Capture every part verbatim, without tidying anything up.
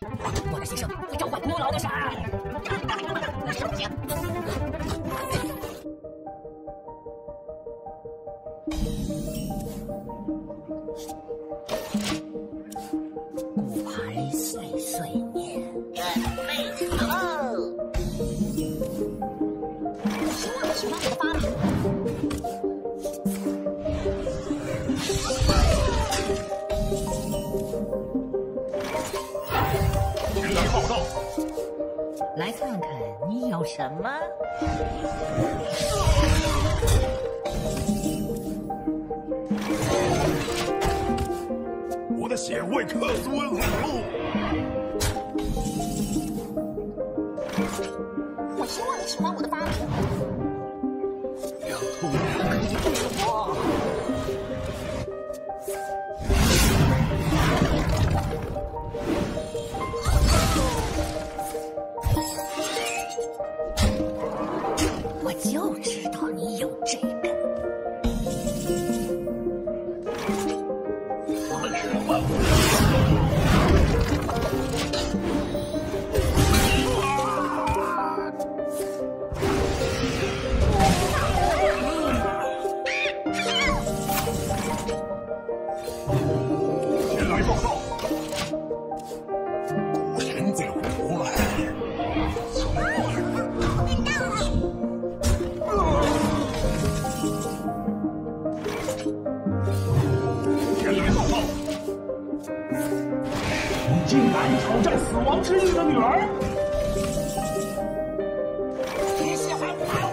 我的牺牲会召唤古老的神。首先，骨牌碎碎念，准备好喽！希望你喜欢我的发明。 前来报道。 来看看你有什么。 我的血为克苏恩而流。 我希望你喜欢我的发明。 让突然可以对我。 我就知道你有这个。 我们是万物。前来报道。古神在湖外。 竟敢挑战死亡之翼的女儿！你喜欢跑？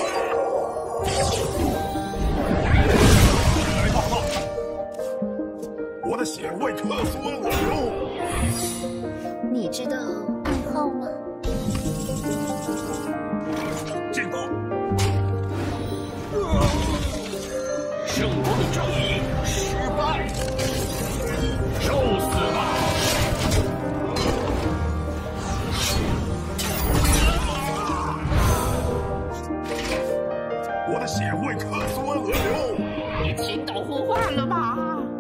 来报告！我的血为克苏恩而流。 你知道暗号吗？ 见过。圣罗的正义失败，受死吧！ 我的血为克苏恩而流。 你听到呼唤了吗？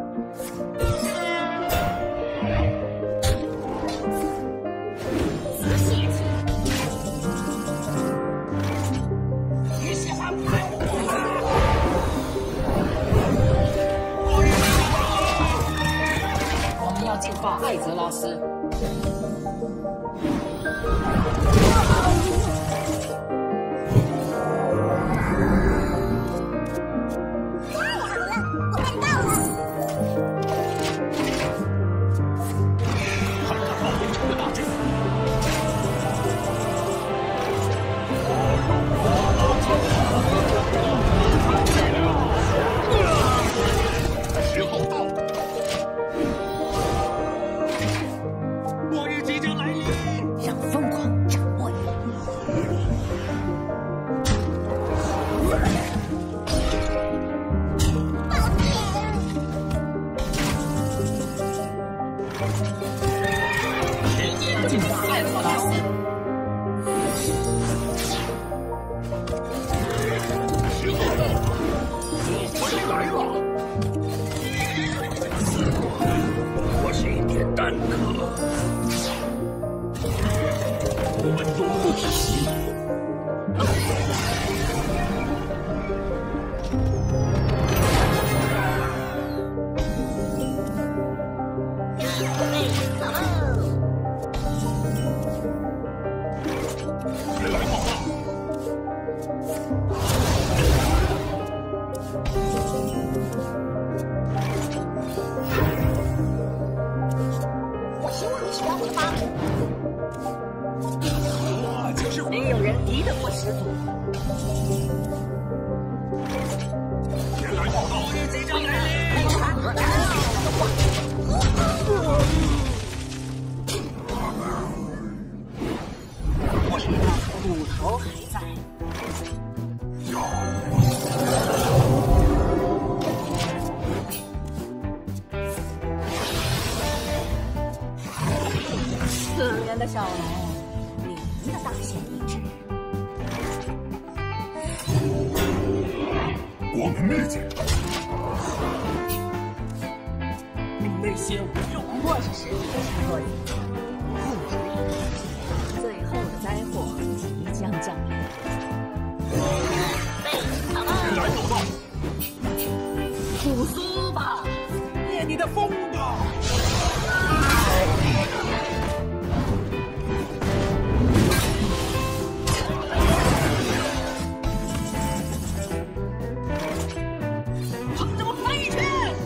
仔细听。你喜欢跑吗？我们要净化艾泽拉斯。 进化艾泽拉斯。时候到了，我回来了。似乎我是一点蛋壳。我们都不行。准备好喽！ 前来报道。我希望你喜欢我的发明。我就是没有人敌得过始祖。前来报道。即将来临。我知道骨头还在。可怜的小龙，你们的大限已至。 我们灭绝。 那些无用，我是神的工作人员。 最后的灾祸即将降临。 燃走道， 复苏吧， 灭你的风吧！ 乘着我飞去！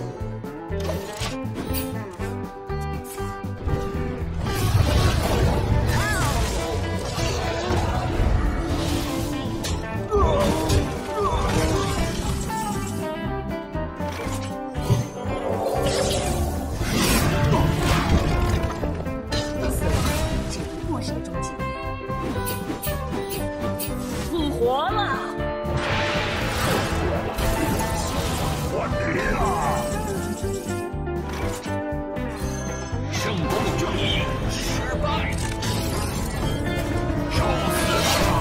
死亡只不过是个终结，复活了！ 我敌了！圣光的正义失败，受死吧！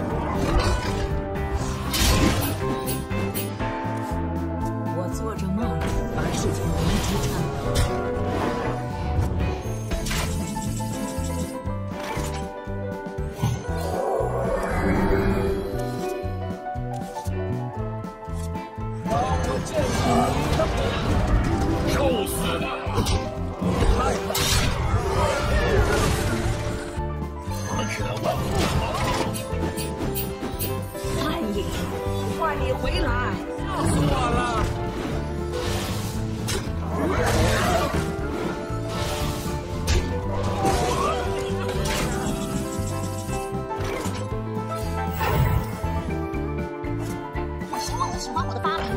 我做着梦，而世间为之颤抖。 受死吧！我只能往复活。 叛逆，快点回来！ 吓死我了！ 我希望你喜欢我的发明。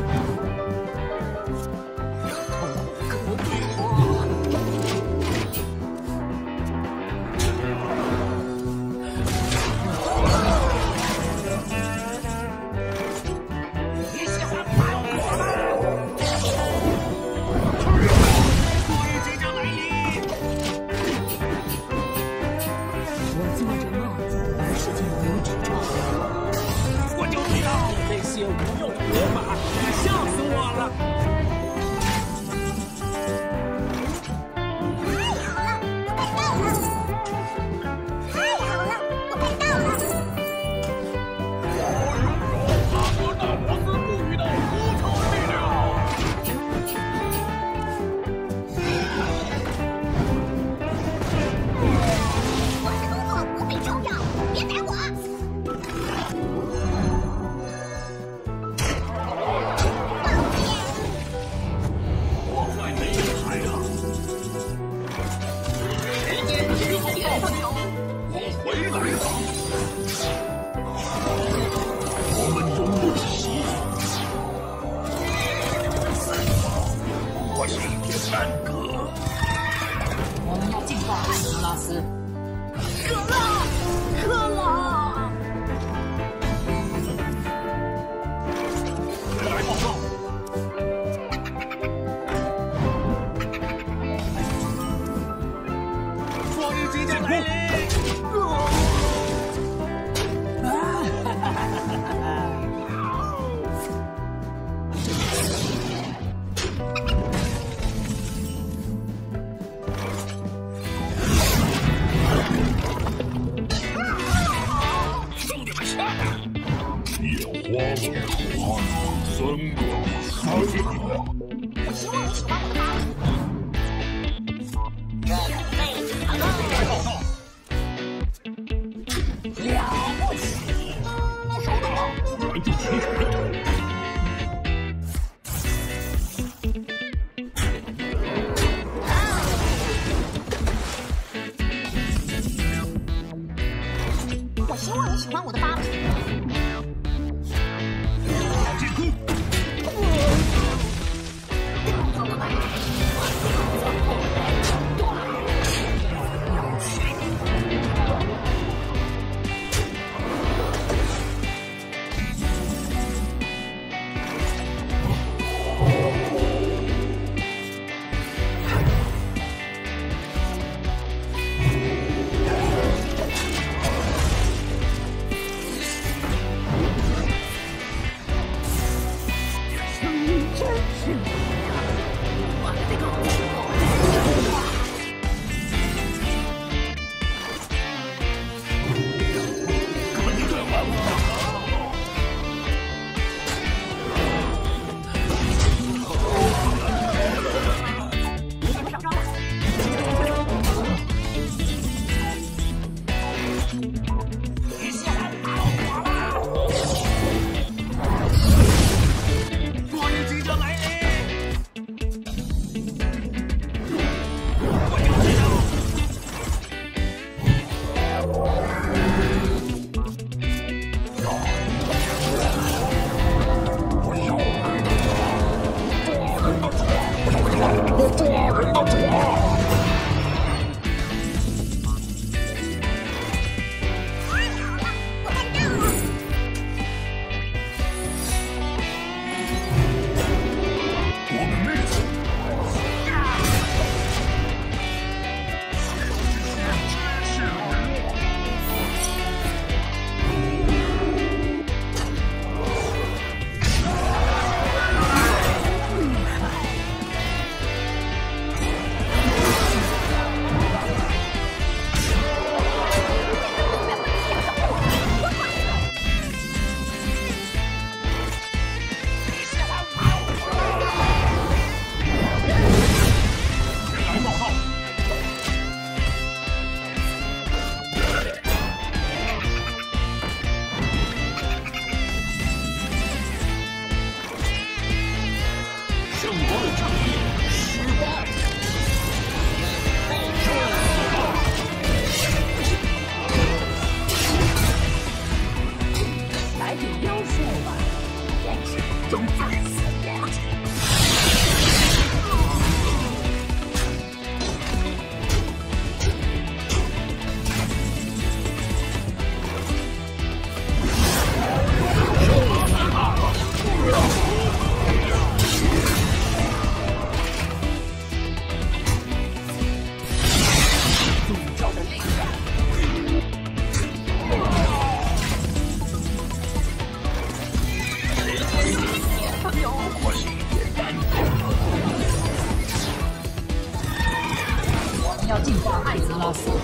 要进化艾泽拉斯。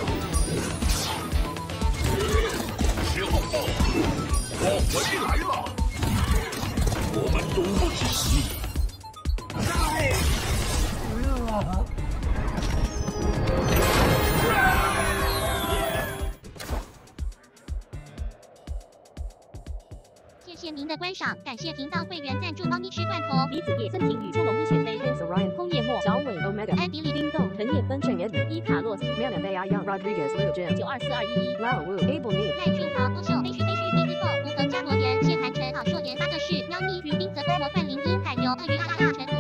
时候到了，我回来了，我们赌不起你。 哎！ 谢谢您的观赏，感谢频道会员赞助猫咪吃罐头。 李子叶、曾晴雨、朱龙一选飞、Vince Ryan、空叶墨、小伟、Omega、 安迪里、 冰豆、藤叶芬、郑 Edmund、伊卡洛斯、Mel and Bea Young、Rodriguez、Lil Jim、九二四二一一、Lau Wu、Able Me、 赖俊豪、郭秀、飞絮飞絮、李子凤、吴恒、加罗岩、谢寒辰、郝硕妍、八个是喵咪、吕冰泽、魔幻林音、海牛、鳄鱼、大大大陈。